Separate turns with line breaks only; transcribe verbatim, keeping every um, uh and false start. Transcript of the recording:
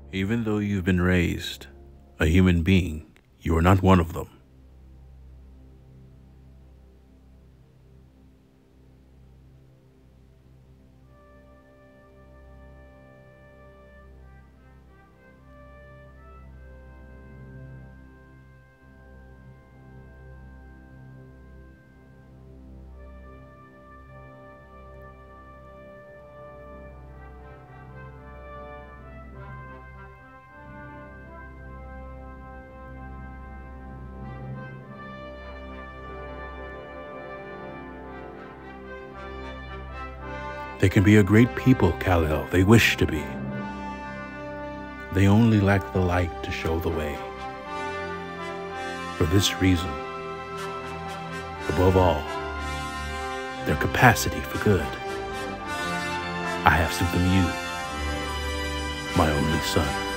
Even though you've been raised a human being, you are not one of them. They can be a great people, Kal-El. They wish to be. They only lack the light to show the way. For this reason, above all, their capacity for good, I have sent them you, my only son.